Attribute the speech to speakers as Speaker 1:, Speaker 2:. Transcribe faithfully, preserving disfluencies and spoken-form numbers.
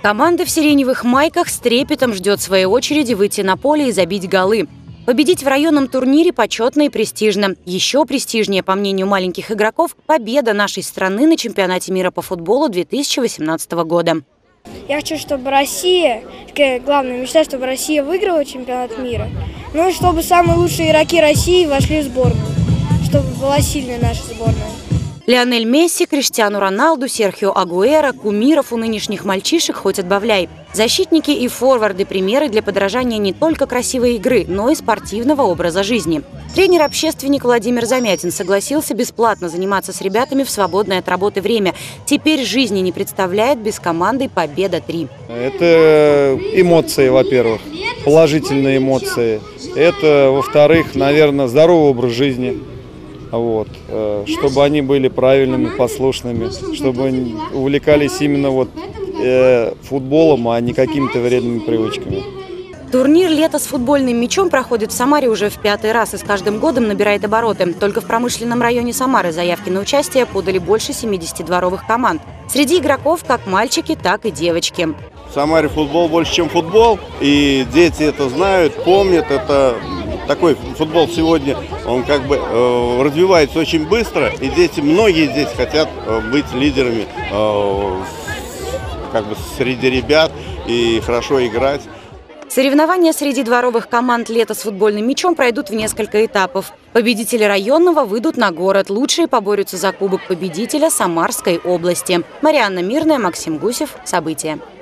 Speaker 1: Команда в сиреневых майках с трепетом ждет своей очереди выйти на поле и забить голы. Победить в районном турнире почетно и престижно. Еще престижнее, по мнению маленьких игроков, победа нашей страны на чемпионате мира по футболу две тысячи восемнадцатого года.
Speaker 2: Я хочу, чтобы Россия, такая главная мечта, чтобы Россия выиграла чемпионат мира. Ну и чтобы самые лучшие игроки России вошли в сборную, чтобы была сильная наша сборная.
Speaker 1: Лионель Месси, Криштиану Роналду, Серхио Агуэро, кумиров у нынешних мальчишек хоть отбавляй. Защитники и форварды – примеры для подражания не только красивой игры, но и спортивного образа жизни. Тренер-общественник Владимир Замятин согласился бесплатно заниматься с ребятами в свободное от работы время. Теперь жизни не представляет без команды «Победа-три».
Speaker 3: Это эмоции, во-первых, положительные эмоции. Это, во-вторых, наверное, здоровый образ жизни. Вот, чтобы они были правильными, послушными, чтобы они увлекались именно вот, э, футболом, а не какими-то вредными привычками.
Speaker 1: Турнир «Лето с футбольным мячом» проходит в Самаре уже в пятый раз и с каждым годом набирает обороты. Только в промышленном районе Самары заявки на участие подали больше семидесяти дворовых команд. Среди игроков как мальчики, так и девочки.
Speaker 4: В Самаре футбол больше, чем футбол, и дети это знают, помнят. Это такой футбол сегодня, он как бы э, развивается очень быстро, и дети, многие дети хотят э, быть лидерами э, как бы среди ребят и хорошо играть.
Speaker 1: Соревнования среди дворовых команд «Лето с футбольным мячом» пройдут в несколько этапов. Победители районного выйдут на город. Лучшие поборются за кубок победителя Самарской области. Марианна Мирная, Максим Гусев. События.